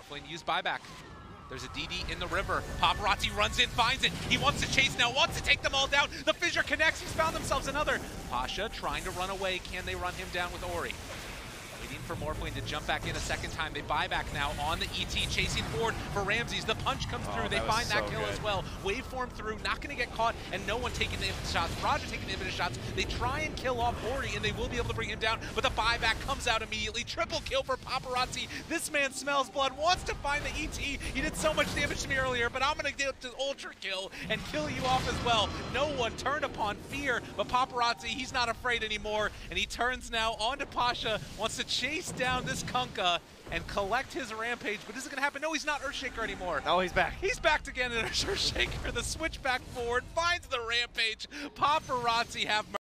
Morphling use buyback. There's a DD in the river. Paparazzi runs in, finds it. He wants to chase now, wants to take them all down. The fissure connects, he's found themselves another. Pasha trying to run away. Can they run him down with Ori? Waiting for Morphling to jump back in a second time. They buy back now on the ET, chasing forward for Ramses. The punch comes through. They find that kill as well. Waveform through, not going to get caught, and no one taking the shots. Roger taking the infinite shots. They try and kill off Ori, and they will be able to bring him down, but the buyback comes out immediately. Triple kill for Paparazzi. This man smells blood, wants to find the ET. He did so much damage to me earlier, but I'm going to get to ultra kill and kill you off as well. No one turned upon fear, but Paparazzi, he's not afraid anymore, and he turns now onto Pasha, wants to chase down this Kunkka and collect his rampage, but is it going to happen? No, he's not Earthshaker anymore. Oh, he's back. He's back again in Earthshaker. The switch back forward, finds the rampage. Paparazzi have